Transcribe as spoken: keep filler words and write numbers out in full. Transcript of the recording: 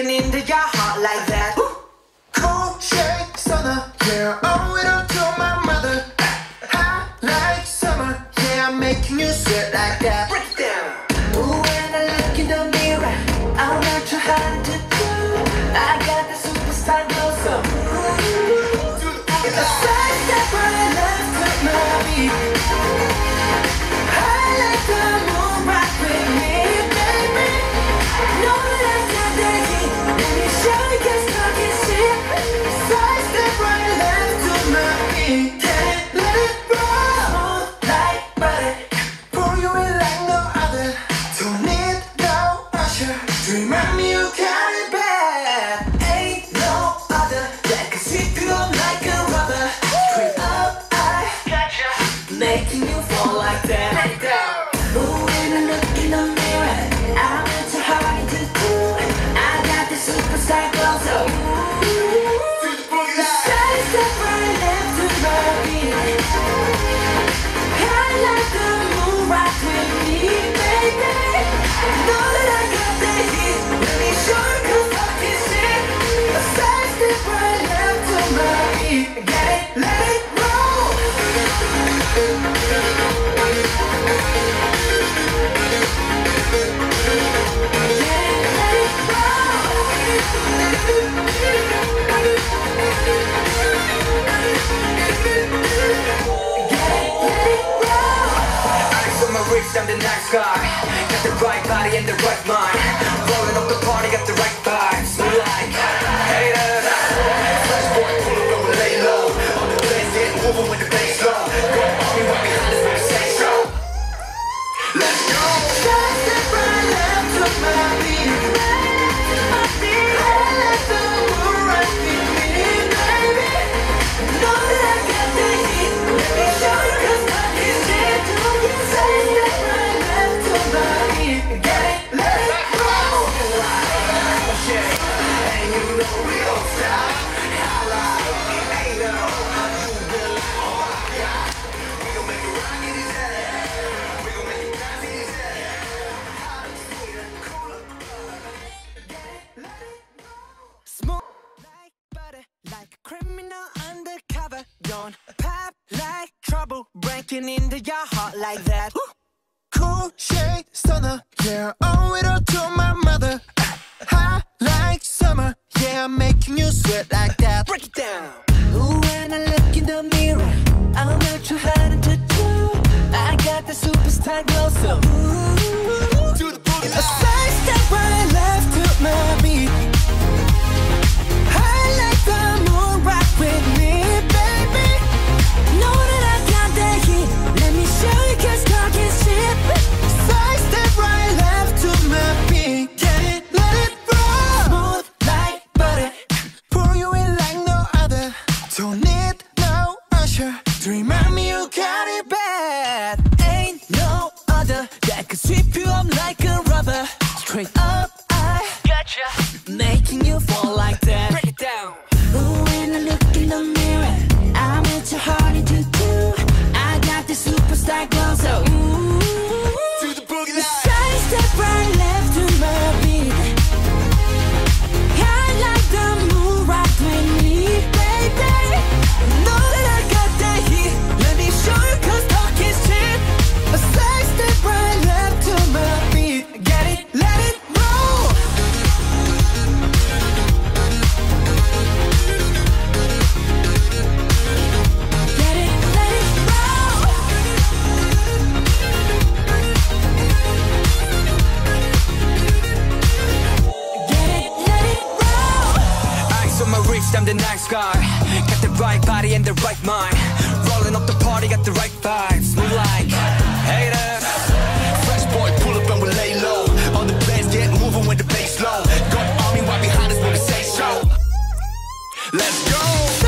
breaking into your heart like that. Cold shake summer, yeah, owe it all to my mother. Hot like summer, yeah, I'm making you sweat like that. Break it down. Ooh, when I look in the mirror, I'm not too hard to do. I got the superstar glow, so ooh, it's a side step right left to my beat. I like the moon rock with me, baby. Know that I got the heat. Let me show you, 'cause talking shit. Side step right left to my beat. Can't let it roll like butter. Pour you in like no other. Don't need no usher. Remind me you got it bad. Ain't no other that can sweep you up like a rubber. Straight up, I gotcha, making you fall like that. Let it go. Ooh, when I look in the mirror, I'm not too hard to do. I got the superstar glow, so side step right left to my beat. I like the moon rock with me, baby. Know that I got the heat. Let me show you, 'cause talking shit. A side step right left to my beat. Get it, let it roll. Get it, let it Eyes on my wrist, I'm the nice guy. Got the right body and the right mind. Rolling up the party, got the right vibes. So like, haters, fresh boy, pull up and we lay low. On the bass, get moving with the bass low. Go on me right behind us when we say so. Let's go. side step right left to my beat. I like the moon rock with me, baby. Know that I got the heat. Let me show you, 'cause talking shit. Side step right left to my beat. Get it, let it roll. And you know we don't stop. Holla, ain't no, you will like, oh my God. We gon' make it rock in his head. We gon' make it dance in his head. Hotter, sweeter, cooler. Smooth like butter, like a criminal undercover. Don't pop like trouble, breaking into your heart like that. Cool shade stunner, yeah, owe it all to my mother. Hot like summer, yeah, I'm making you sweat like that. Break it down. Ooh, when I look in the mirror, I'm not too hard to do. I got the superstar glow, so ooh, Do the boogie a side step right left to my beat. I like the moon rock with me, baby. Know that I got the heat. Let me show you, 'cause talking shit. Side step right left to my beat. Get it, let it roll. Smooth like butter. Pour you in like no other. Don't need no usher. To remind me you got it bad. Ain't no other that could sweep you up like a rubber. Straight up, I gotcha, making you fall like that. Break it down. Ooh, when I look in the mirror, I'm not too hard to do. I got the superstar glow, so ooh, Do the boogie line. side step right left to my beat. I like the moon rock with me, baby. Know that I got the heat. Let me show you, 'cause talking shit. A side step right left to my beat. Get it, let it roll. Get it, let it roll. Get it, let it roll. Eyes on my wrist, I'm the nice guy. Got the right body and the right mind. Rolling up the party, got the right vibes. Move like, haters, fresh boy, pull up and we lay low. On the bass, get moving with the bass low. Got army right behind us when we say so. Let's go.